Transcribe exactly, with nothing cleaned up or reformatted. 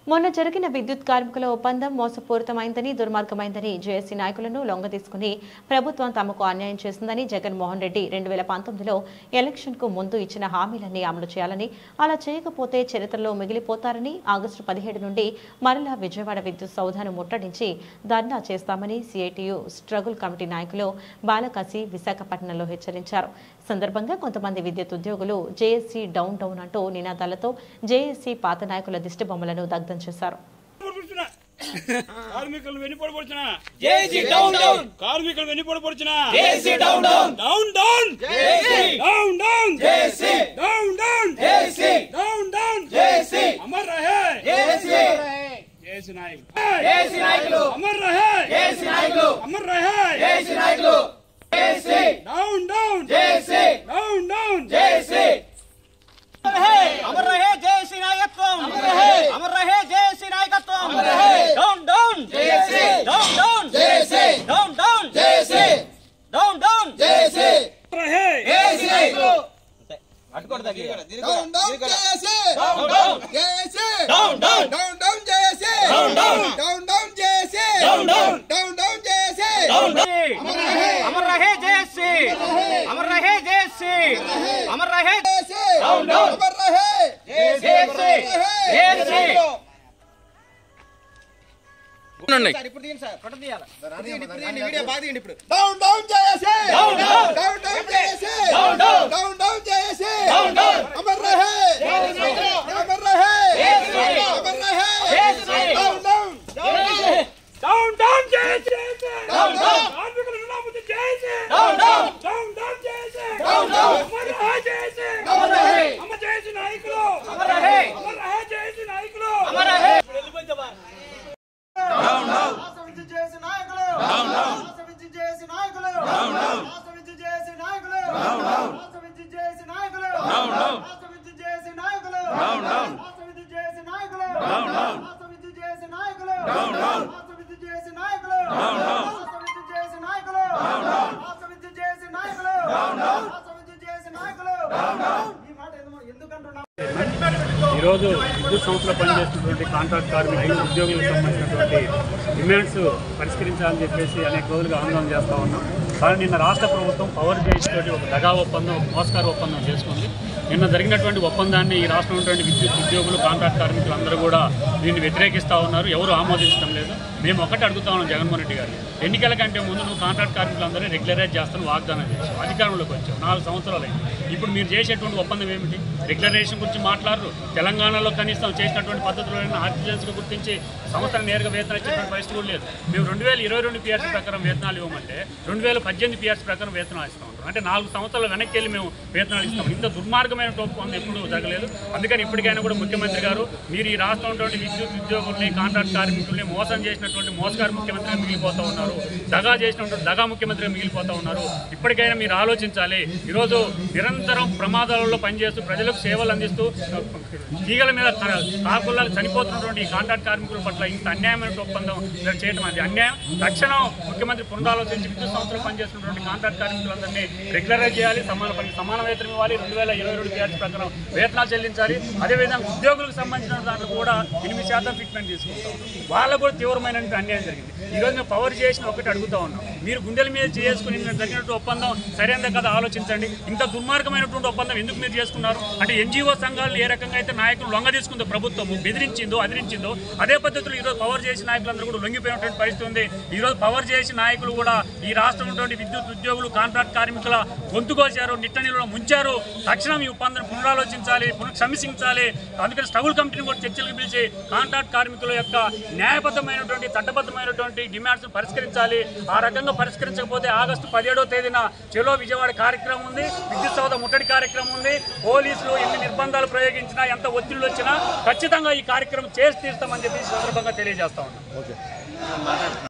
మొన్న జరిగిన విద్యుత్ కార్మికుల ఒప్పందం మోసపూరితమైందని దుర్మార్గమైందని జేఏసీ నాయకులను లొంగదీసుకుని ప్రభుత్వం తమకు అన్యాయం చేసిందని జగన్మోహన్ రెడ్డి రెండు వేల పంతొమ్మిదిలో ఎలక్షన్ కు ముందు ఇచ్చిన హామీలన్నీ అమలు చేయాలని, అలా చేయకపోతే చరిత్రలో మిగిలిపోతారని ఆగస్టు పదిహేడు నుండి మరలా విజయవాడ విద్యుత్ సౌధాను ముట్టడించి ధర్నా చేస్తామని సిఐటియు స్ట్రగుల్ కమిటీ నాయకులు బాలకాశి విశాఖపట్నంలో హెచ్చరించారు. సందర్భంగా కొంతమంది విద్యుత్ ఉద్యోగులు జేఏసీ డౌన్ డౌన్ అంటూ నినాదాలతో జేఏసీ పాత నాయకుల దిష్టి బొమ్మలను దగ్ధం చేశారు. కార్మికులు వెన్నుపోటుపడుచునా జేఏసీ డౌన్ డౌన్ కార్మికులు వెన్నుపోటుపడుచునా JAC down down down down JAC down down JAC down down JAC down down JAC అమర్ రహే జేఏసీ జేఏసీ నాయకులు జేఏసీ నాయకులు అమర్ రహే జేఏసీ నాయకులు అమర్ రహే జేఏసీ నాయకులు JAC down down JAC down down JAC अमर रहे जयसी नायकत्वम अमर रहे अमर रहे जयसी नायकत्वम अमर रहे down down JAC down down JAC down down JAC down down JAC रहे जयसी नायकत्व अटकोड दगी down down JAC down down JAC down down down down JAC down down down down JAC down down down down JAC down अमर रहे अमर रहे JC अमर रहे JC अमर रहे जयसी डाउन डाउन अमर रहे जयसी जयसी సార్ ఇప్పుడు తీయండి సార్ ఫోటో తీయాలి ఇప్పుడు తీయండి వీడియో బాగా తీయండి ఇప్పుడు down down JAC down down down down JAC down down down down JAC down down అమర్ రహే అమర్ రహే అమర్ రహే down down down down JAC down down కార్మికుల రుణమాఫీ JAC down down down down JAC down down అమర్ రహే జేఏసీ అమర్ రహే అమర్ జేఏసీ నాయకులు అమర్ రహే అమర్ రహే జేఏసీ నాయకులు అమర్ రహే డౌన్ డౌన్ ఆసవించి జేఏసీ నాయకులు డౌన్ డౌన్ ఆసవించి జేఏసీ నాయకులు డౌన్ డౌన్ ఆసవించి జేఏసీ నాయకులు డౌన్ డౌన్ ఆసవించి జేఏసీ నాయకులు డౌన్ డౌన్ ఆసవించి జేఏసీ నాయకులు డౌన్ డౌన్ ఆసవించి జేఏసీ నాయకులు డౌన్ డౌన్ ఆసవించి జేఏసీ నాయకులు డౌన్ డౌన్ ఆసవించి జేఏసీ నాయకులు డౌన్ డౌన్ ఆసవించి జేఏసీ నాయకులు డౌన్ డౌన్ ఆసవించి జేఏసీ నాయకులు డౌన్ డౌన్ ఆసవించి జేఏసీ నాయకులు డౌన్ డౌన్ ఈ మాట ఎందుకంటున్నా ఈరోజు విద్యుత్ సంస్థలో పనిచేస్తున్నటువంటి కాంట్రాక్ట్ కార్మికులు ఉద్యోగులకు సంబంధించినటువంటి డిమాండ్స్ పరిష్కరించాలని చెప్పేసి అనేక రోజులుగా ఆందోళన చేస్తూ ఉన్నాం. కానీ నిన్న రాష్ట్ర ప్రభుత్వం పవర్ గేజ్ తోటి ఒక దగా ఒప్పందం, ఒక మోసగార ఒప్పందం చేసుకుంది. నిన్న జరిగినటువంటి ఒప్పందాన్ని ఈ రాష్ట్రంలో ఉన్నటువంటి విద్యుత్ ఉద్యోగులు, కాంట్రాక్ట్ కార్మికులు అందరూ కూడా దీన్ని వ్యతిరేకిస్తూ ఉన్నారు. ఎవరు ఆమోదించడం లేదు. మేము ఒకటి అడుగుతా ఉన్నాం జగన్మోహన్ రెడ్డి గారు, ఎన్నికల కంటే ముందు నువ్వు కాంట్రాక్ట్ కార్మికులందరినీ రెగ్యులరైజ్ చేస్తాను వాగ్దానం చేసావు, అధికారంలోకి వచ్చావు, నాలుగు సంవత్సరాలు అయింది. ఇప్పుడు మీరు చేసేటువంటి ఒప్పందం ఏమిటి? రెగ్యులరైజేషన్ గురించి మాట్లాడరు. తెలంగాణలో కనీసం చేసినటువంటి పద్ధతులను ఆర్టిజన్స్గా గుర్తించి సంస్థను నేరుగా వేతనం ఇచ్చేటువంటి పరిస్థితి కూడా లేదు. మేము రెండు వేల ఇరవై రెండు పిఆర్సీ ప్రకారం వేతనాలు ఇవ్వమంటే రెండు వేల పద్దెనిమిది పిఆర్సీ ప్రకారం వేతనాలు ఇస్తూ ఉంటాం. అంటే నాలుగు సంవత్సరాలు వెనక్కి వెళ్ళి మేము వేతనాలు ఇస్తాం. ఇంత దుర్మార్గమైన ఒప్పందం ఎప్పుడూ జరగలేదు. అందుకని ఇప్పటికైనా కూడా ముఖ్యమంత్రి గారు, మీరు ఈ రాష్ట్రంలో విద్యుత్ ఉద్యోగుల్ని, కాంట్రాక్ట్ కార్మికుల్ని మోసం చేసినటువంటి మోసగారు ముఖ్యమంత్రిగా మిగిలిపోతూ ఉన్నారు. దగా చేసినటువంటి దగా ముఖ్యమంత్రిగా మిగిలిపోతూ ఉన్నారు. ఇప్పటికైనా మీరు ఆలోచించాలి. ఈరోజు నిరంతరం ప్రమాదాలలో పనిచేస్తూ ప్రజలకు సేవలు అందిస్తూ తీగల మీద కాకుల్లా చనిపోతున్నటువంటి ఈ కాంట్రాక్ట్ కార్మికుల పట్ల ఇంత అన్యాయమైన ఒప్పందం చేయడం అది అన్యాయం. తక్షణం ముఖ్యమంత్రి పునరాలోచించి విద్యుత్ సంస్థలో పనిచేస్తున్నటువంటి కాంట్రాక్ట్ కార్మికులందరినీ రెగ్యులరైజ్ చేయాలి, సమాన పనికి సమాన వేతనం ఇవ్వాలి, రెండు వేల ఇరవై రెండు పిఆర్సీ ప్రకారం వేతనాలు చెల్లించాలి. అదేవిధంగా ఉద్యోగులకు సంబంధించిన దాంట్లో కూడా ఎనిమిది శాతం ఫిట్మెంట్ తీసుకుంటాం. వాళ్ళకు కూడా తీవ్రమైన అన్యాయం జరిగింది. ఈరోజు మేము పవర్ చేసిన ఒకటి అడుగుతా ఉన్నాం, మీరు గుండెల మీద చేసుకుని జరిగినటువంటి ఒప్పందం సరైనదే కదా ఆలోచించండి. ఇంత దుర్మార్గమైనటువంటి ఒప్పందం ఎందుకు మీరు చేసుకున్నారు? అంటే ఎన్జిఓ సంఘాలను ఏ రకంగా అయితే నాయకులు లొంగ తీసుకుందో ప్రభుత్వం బెదిరించిందో అదిరించిందో అదే పద్ధతిలో ఈరోజు పవర్ చేసి నాయకులందరూ కూడా లొంగిపోయినటువంటి పరిస్థితి ఉంది. ఈరోజు పవర్ చేసి నాయకులు కూడా ఈ రాష్ట్రంలో విద్యుత్ ఉద్యోగులు, కాంట్రాక్ట్ కార్మికుల గొంతుకోసారు, నిట్టనీళ్ళలో ముంచారు. తక్షణం ఈ ఒప్పందం పునరాలోచించాలి, పునఃసమీక్షించాలి. అందుకని స్ట్రగుల్ కమిటీని కూడా చర్చలకు పిలిచి కాంట్రాక్ట్ కార్మికుల యొక్క న్యాయబద్ధమైనటువంటి, చట్టబద్ధమైనటువంటి డిమాండ్స్ పరిష్కరించాలి. ఆ రకంగా పరిష్కరించకపోతే ఆగస్టు పదిహేడవ తేదీన చెలో విజయవాడ కార్యక్రమం ఉంది, విద్యుత్ సౌధ ముట్టడి కార్యక్రమం ఉంది. పోలీసులు ఎన్ని నిర్బంధాలు ప్రయోగించినా, ఎంత ఒత్తిళ్లు వచ్చినా ఖచ్చితంగా ఈ కార్యక్రమం చేసి తీస్తామని చెప్పి సందర్భంగా తెలియజేస్తా ఉన్నాం.